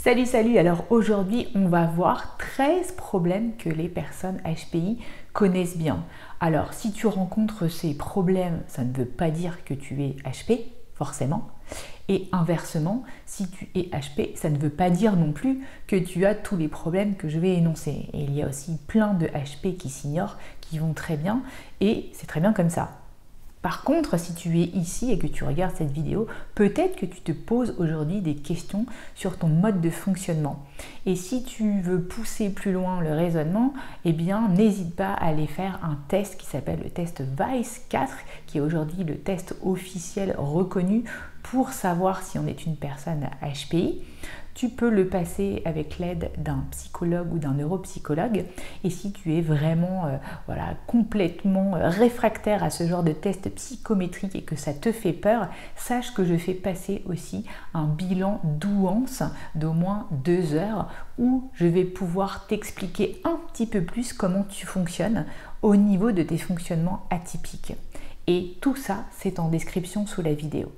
Salut, salut! Alors aujourd'hui, on va voir 13 problèmes que les personnes HPI connaissent bien. Alors, si tu rencontres ces problèmes, ça ne veut pas dire que tu es HP, forcément. Et inversement, si tu es HP, ça ne veut pas dire non plus que tu as tous les problèmes que je vais énoncer. Et il y a aussi plein de HP qui s'ignorent, qui vont très bien, et c'est très bien comme ça. Par contre, si tu es ici et que tu regardes cette vidéo, peut-être que tu te poses aujourd'hui des questions sur ton mode de fonctionnement. Et si tu veux pousser plus loin le raisonnement, eh bien, n'hésite pas à aller faire un test qui s'appelle le test VICE 4, qui est aujourd'hui le test officiel reconnu pour savoir si on est une personne HPI. Tu peux le passer avec l'aide d'un psychologue ou d'un neuropsychologue. Et si tu es vraiment complètement réfractaire à ce genre de test psychométrique et que ça te fait peur, sache que je fais passer aussi un bilan douance d'au moins 2 heures où je vais pouvoir t'expliquer un petit peu plus comment tu fonctionnes au niveau de tes fonctionnements atypiques. Et tout ça, c'est en description sous la vidéo.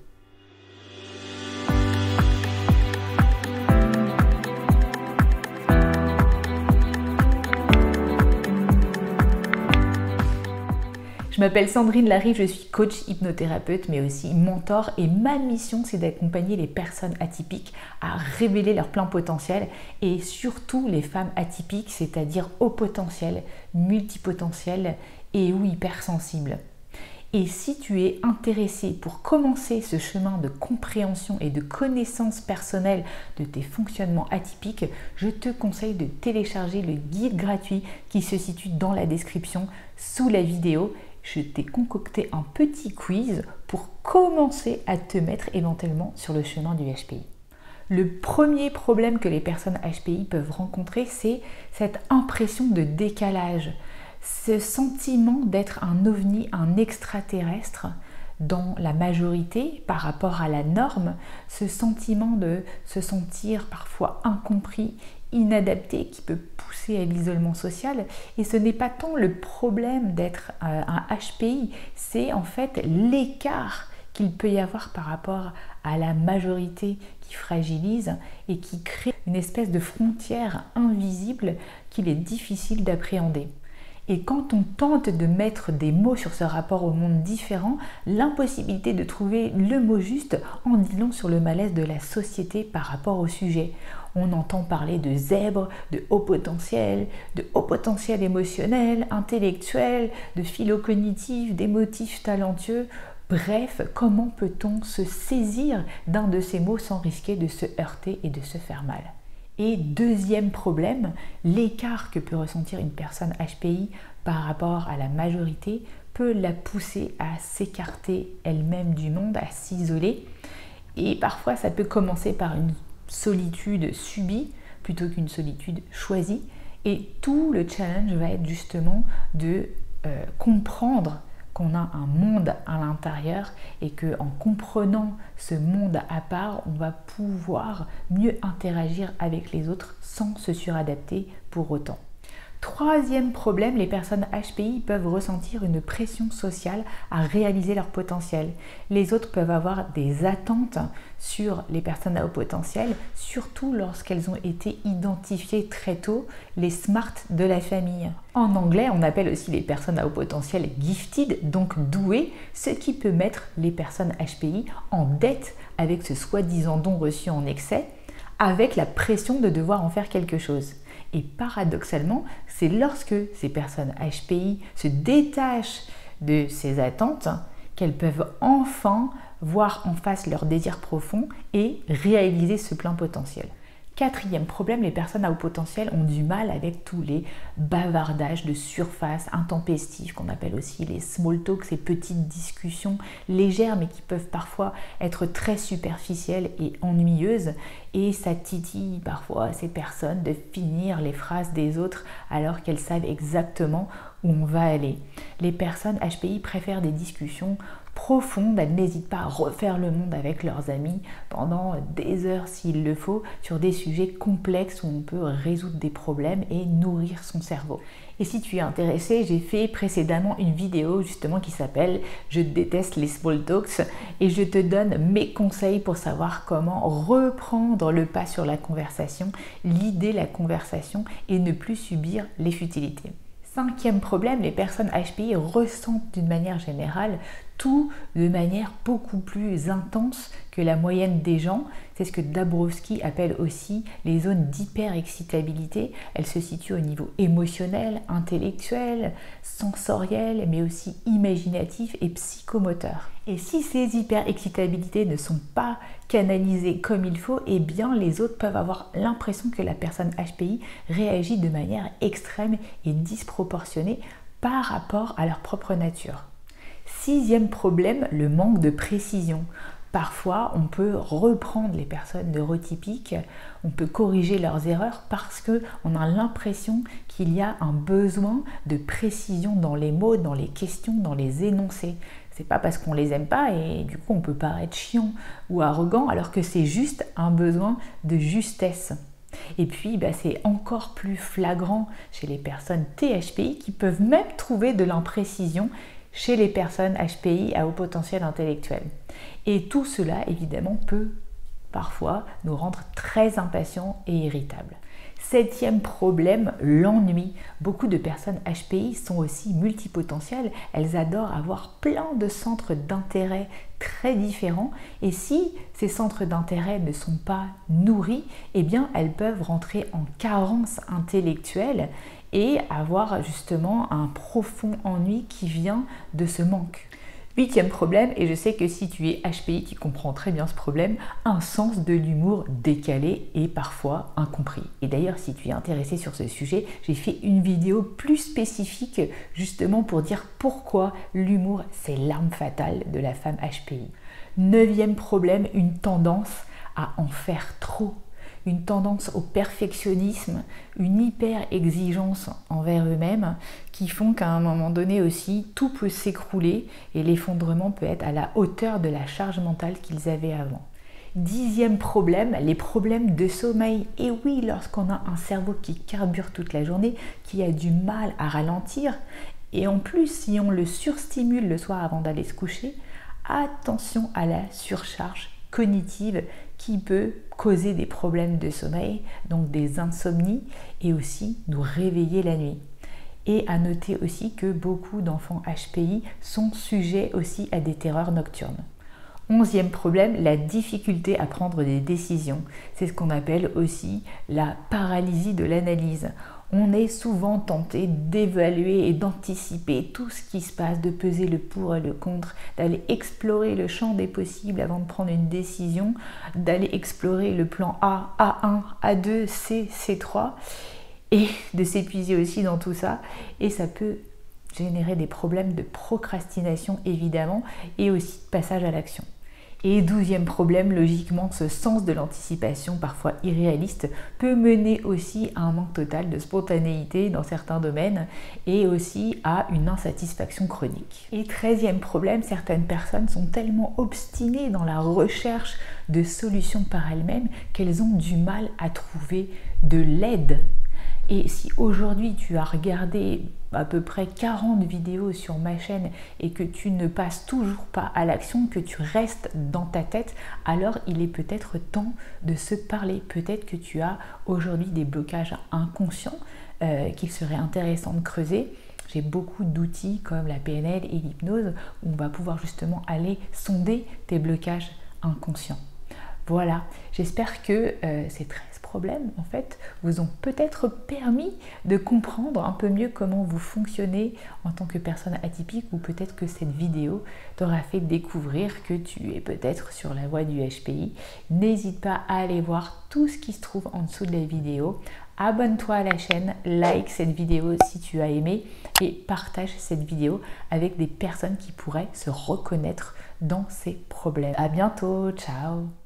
Je m'appelle Sandrine Larive, je suis coach hypnothérapeute mais aussi mentor et ma mission c'est d'accompagner les personnes atypiques à révéler leur plein potentiel et surtout les femmes atypiques, c'est-à-dire au potentiel, multipotentiel et ou hypersensibles. Et si tu es intéressé pour commencer ce chemin de compréhension et de connaissance personnelle de tes fonctionnements atypiques, je te conseille de télécharger le guide gratuit qui se situe dans la description sous la vidéo. Je t'ai concocté un petit quiz pour commencer à te mettre éventuellement sur le chemin du HPI. Le premier problème que les personnes HPI peuvent rencontrer, c'est cette impression de décalage, ce sentiment d'être un ovni, un extraterrestre dans la majorité par rapport à la norme, ce sentiment de se sentir parfois incompris, inadapté qui peut pousser à l'isolement social. Et ce n'est pas tant le problème d'être un HPI, c'est en fait l'écart qu'il peut y avoir par rapport à la majorité qui fragilise et qui crée une espèce de frontière invisible qu'il est difficile d'appréhender. Et quand on tente de mettre des mots sur ce rapport au monde différent, l'impossibilité de trouver le mot juste en dit long sur le malaise de la société par rapport au sujet. On entend parler de zèbre, de haut potentiel émotionnel, intellectuel, de philo-cognitif, d'émotif talentueux. Bref, comment peut-on se saisir d'un de ces mots sans risquer de se heurter et de se faire mal ? Et deuxième problème, l'écart que peut ressentir une personne HPI par rapport à la majorité peut la pousser à s'écarter elle-même du monde, à s'isoler. Et parfois, ça peut commencer par une solitude subie plutôt qu'une solitude choisie. Et tout le challenge va être justement de comprendre qu'on a un monde à l'intérieur et qu'en comprenant ce monde à part, on va pouvoir mieux interagir avec les autres sans se suradapter pour autant. Troisième problème, les personnes HPI peuvent ressentir une pression sociale à réaliser leur potentiel. Les autres peuvent avoir des attentes sur les personnes à haut potentiel, surtout lorsqu'elles ont été identifiées très tôt, les SMART de la famille. En anglais, on appelle aussi les personnes à haut potentiel gifted, donc douées, ce qui peut mettre les personnes HPI en dette avec ce soi-disant don reçu en excès, avec la pression de devoir en faire quelque chose. Et paradoxalement, c'est lorsque ces personnes HPI se détachent de ces attentes qu'elles peuvent enfin voir en face leurs désirs profonds et réaliser ce plein potentiel. Quatrième problème, les personnes à haut potentiel ont du mal avec tous les bavardages de surface intempestifs qu'on appelle aussi les small talk, ces petites discussions légères mais qui peuvent parfois être très superficielles et ennuyeuses. Et ça titille parfois ces personnes de finir les phrases des autres alors qu'elles savent exactement où on va aller. Les personnes HPI préfèrent des discussions profondes. Elles n'hésitent pas à refaire le monde avec leurs amis pendant des heures s'il le faut, sur des sujets complexes où on peut résoudre des problèmes et nourrir son cerveau. Et si tu es intéressé, j'ai fait précédemment une vidéo justement qui s'appelle « Je déteste les small talks » et je te donne mes conseils pour savoir comment reprendre le pas sur la conversation, l'idée la conversation et ne plus subir les futilités. Cinquième problème, les personnes HPI ressentent d'une manière générale tout de manière beaucoup plus intense que la moyenne des gens. C'est ce que Dabrowski appelle aussi les zones d'hyperexcitabilité. Elles se situent au niveau émotionnel, intellectuel, sensoriel, mais aussi imaginatif et psychomoteur. Et si ces hyperexcitabilités ne sont pas canalisées comme il faut, eh bien les autres peuvent avoir l'impression que la personne HPI réagit de manière extrême et disproportionnée par rapport à leur propre nature. Sixième problème, le manque de précision. Parfois, on peut reprendre les personnes neurotypiques, on peut corriger leurs erreurs parce qu'on a l'impression qu'il y a un besoin de précision dans les mots, dans les questions, dans les énoncés. C'est pas parce qu'on les aime pas et du coup on peut paraître chiant ou arrogant alors que c'est juste un besoin de justesse. Et puis c'est encore plus flagrant chez les personnes THPI qui peuvent même trouver de l'imprécision chez les personnes HPI à haut potentiel intellectuel. Et tout cela, évidemment, peut parfois nous rendre très impatients et irritables. Septième problème, l'ennui. Beaucoup de personnes HPI sont aussi multipotentielles. Elles adorent avoir plein de centres d'intérêt très différents. Et si ces centres d'intérêt ne sont pas nourris, eh bien, elles peuvent rentrer en carence intellectuelle et avoir justement un profond ennui qui vient de ce manque. Huitième problème, et je sais que si tu es HPI, tu comprends très bien ce problème, un sens de l'humour décalé et parfois incompris. Et d'ailleurs, si tu es intéressé sur ce sujet, j'ai fait une vidéo plus spécifique justement pour dire pourquoi l'humour, c'est l'arme fatale de la femme HPI. Neuvième problème, une tendance à en faire trop. Une tendance au perfectionnisme, une hyper-exigence envers eux-mêmes qui font qu'à un moment donné aussi, tout peut s'écrouler et l'effondrement peut être à la hauteur de la charge mentale qu'ils avaient avant. Dixième problème, les problèmes de sommeil. Et oui, lorsqu'on a un cerveau qui carbure toute la journée, qui a du mal à ralentir, et en plus, si on le surstimule le soir avant d'aller se coucher, attention à la surcharge cognitive qui peut causer des problèmes de sommeil, donc des insomnies et aussi nous réveiller la nuit. Et à noter aussi que beaucoup d'enfants HPI sont sujets aussi à des terreurs nocturnes. Onzième problème, la difficulté à prendre des décisions. C'est ce qu'on appelle aussi la paralysie de l'analyse. On est souvent tenté d'évaluer et d'anticiper tout ce qui se passe, de peser le pour et le contre, d'aller explorer le champ des possibles avant de prendre une décision, d'aller explorer le plan A, A1, A2, C, C3 et de s'épuiser aussi dans tout ça. Et ça peut générer des problèmes de procrastination évidemment et aussi de passage à l'action. Et douzième problème, logiquement, ce sens de l'anticipation, parfois irréaliste, peut mener aussi à un manque total de spontanéité dans certains domaines et aussi à une insatisfaction chronique. Et treizième problème, certaines personnes sont tellement obstinées dans la recherche de solutions par elles-mêmes qu'elles ont du mal à trouver de l'aide. Et si aujourd'hui tu as regardé à peu près 40 vidéos sur ma chaîne et que tu ne passes toujours pas à l'action, que tu restes dans ta tête, alors il est peut-être temps de se parler. Peut-être que tu as aujourd'hui des blocages inconscients qu'il serait intéressant de creuser. J'ai beaucoup d'outils comme la PNL et l'hypnose où on va pouvoir justement aller sonder tes blocages inconscients. Voilà, j'espère que ces 13 problèmes en fait vous ont peut-être permis de comprendre un peu mieux comment vous fonctionnez en tant que personne atypique, ou peut-être que cette vidéo t'aura fait découvrir que tu es peut-être sur la voie du HPI. N'hésite pas à aller voir tout ce qui se trouve en dessous de la vidéo. Abonne-toi à la chaîne, like cette vidéo si tu as aimé et partage cette vidéo avec des personnes qui pourraient se reconnaître dans ces problèmes. À bientôt, ciao!